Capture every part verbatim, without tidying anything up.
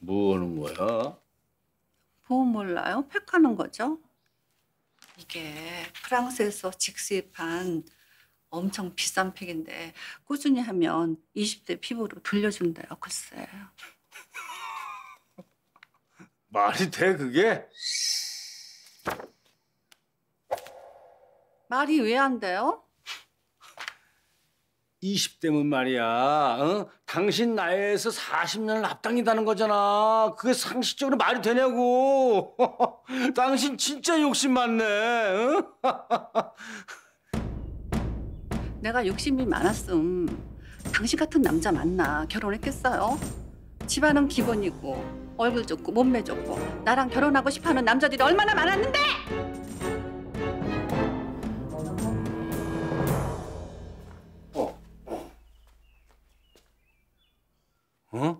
뭐 하는 거야? 보험 몰라요? 팩하는 거죠? 이게 프랑스에서 직수입한 엄청 비싼 팩인데 꾸준히 하면 이십 대 피부로 돌려준대요. 글쎄. 말이 돼, 그게? 말이 왜 안 돼요? 이십 대면 말이야, 어? 당신 나이에서 사십 년을 앞당긴다는 거잖아. 그게 상식적으로 말이 되냐고. 당신 진짜 욕심 많네, 어? 내가 욕심이 많았음. 당신 같은 남자 만나 결혼했겠어요? 집안은 기본이고 얼굴 좋고 몸매 좋고 나랑 결혼하고 싶어하는 남자들이 얼마나 많았는데! 어? 어?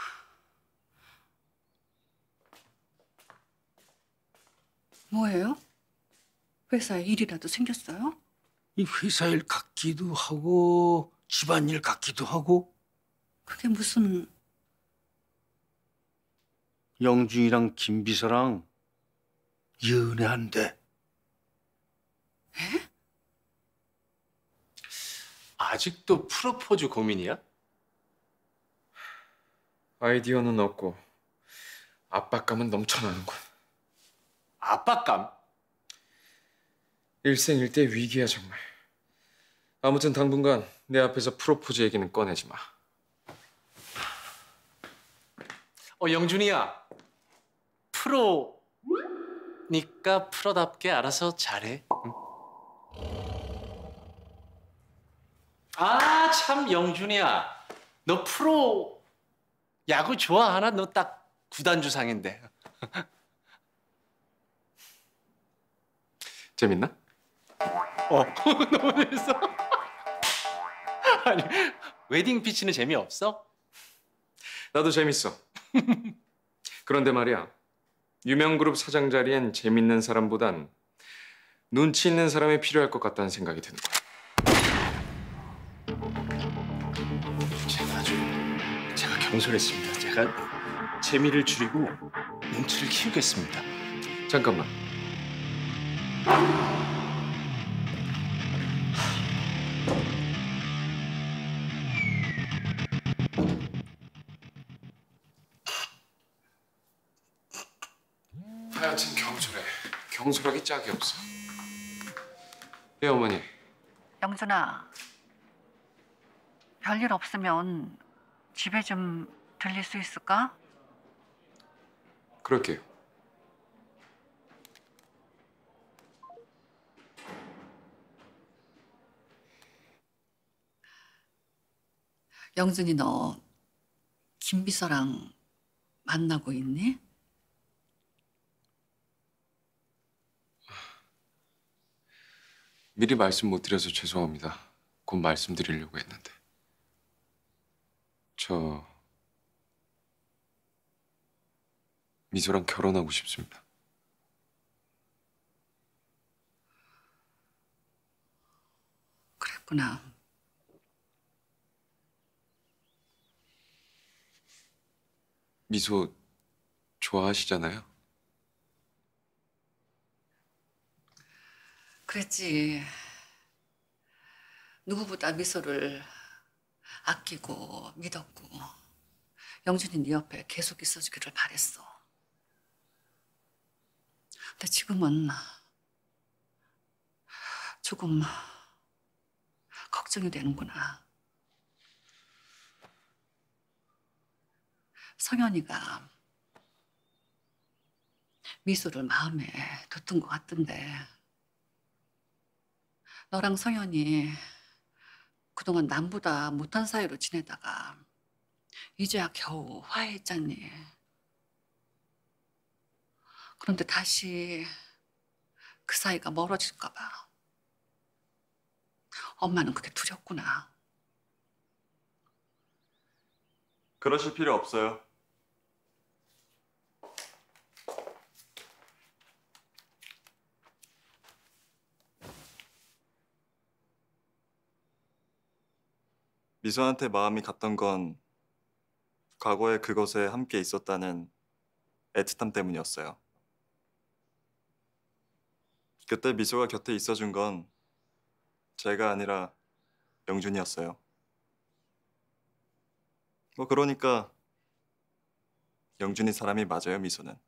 뭐예요? 회사에 일이라도 생겼어요? 이 회사 일 같기도 하고 집안일 같기도 하고. 그게 무슨... 영준이랑 김비서랑 연애한대. 에? 아직도 프로포즈 고민이야? 아이디어는 없고 압박감은 넘쳐나는군. 압박감? 일생일대 위기야 정말. 아무튼 당분간 내 앞에서 프로포즈 얘기는 꺼내지 마. 어, 영준이야. 프로니까 프로답게 알아서 잘해. 응? 아, 참 영준이야. 너 프로 야구 좋아하나? 너 딱 구단주 상인데. 재밌나? 어, 너무 재밌어. 아니, 웨딩 피치는 재미없어? 나도 재밌어. 그런데 말이야, 유명 그룹 사장 자리엔 재밌는 사람보단 눈치 있는 사람이 필요할 것 같다는 생각이 드는 거야. 제가 아주 제가 경솔했습니다. 제가 재미를 줄이고 눈치를 키우겠습니다. 잠깐만. 하여튼 경솔해. 경솔하기 짝이 없어. 예, 어머니. 영준아, 별일 없으면 집에 좀 들릴 수 있을까? 그럴게요. 영준이 너 김비서랑 만나고 있니? 미리 말씀 못 드려서 죄송합니다. 곧 말씀드리려고 했는데. 저 미소랑 결혼하고 싶습니다. 그랬구나. 미소 좋아하시잖아요? 그랬지. 누구보다 미소를 아끼고 믿었고 영준이 네 옆에 계속 있어주기를 바랬어. 근데 지금은 조금 걱정이 되는구나. 성현이가 미소를 마음에 뒀던 것 같던데 너랑 성현이 그동안 남보다 못한 사이로 지내다가 이제야 겨우 화해했잖니. 그런데 다시 그 사이가 멀어질까 봐 엄마는 그게 두렵구나. 그러실 필요 없어요. 미소한테 마음이 갔던 건 과거에 그곳에 함께 있었다는 애틋함 때문이었어요. 그때 미소가 곁에 있어준 건 제가 아니라 영준이었어요. 뭐 그러니까 영준이 사람이 맞아요, 미소는.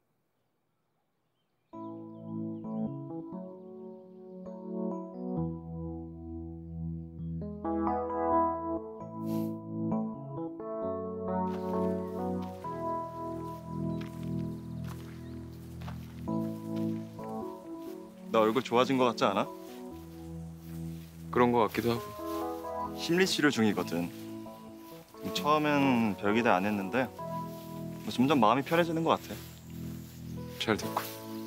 나 얼굴 좋아진 것 같지 않아? 그런 거 같기도 하고. 심리 치료 중이거든. 처음엔 별기대 안 했는데 뭐 점점 마음이 편해지는 것 같아. 잘 됐고.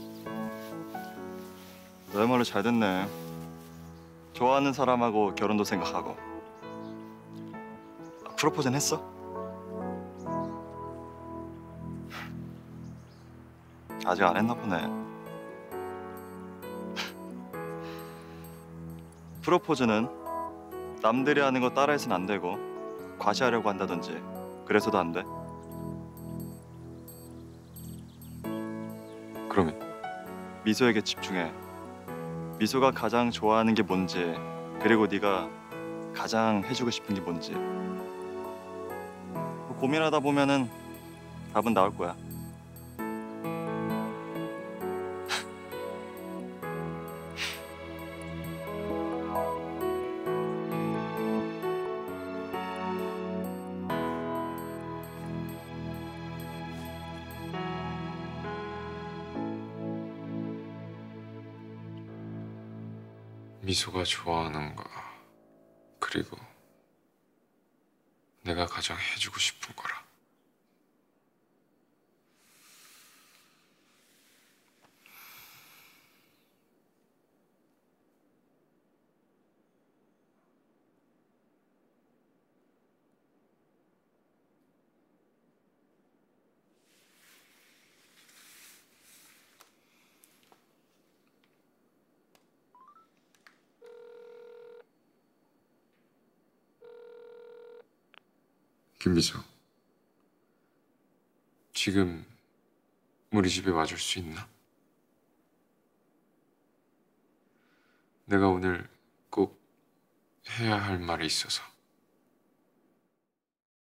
너야말로 잘 됐네. 좋아하는 사람하고 결혼도 생각하고. 아, 프로포즈는 했어? 아직 안 했나 보네. 프로포즈는 남들이 하는 거 따라해서는 안 되고 과시하려고 한다든지 그래서도 안 돼. 그러면 미소에게 집중해. 미소가 가장 좋아하는 게 뭔지, 그리고 네가 가장 해주고 싶은 게 뭔지. 뭐 고민하다 보면은 답은 나올 거야. 미소가 좋아하는 거, 그리고 내가 가장 해주고 싶은 거라. 김미소, 지금 우리 집에 와줄 수 있나? 내가 오늘 꼭 해야 할 말이 있어서.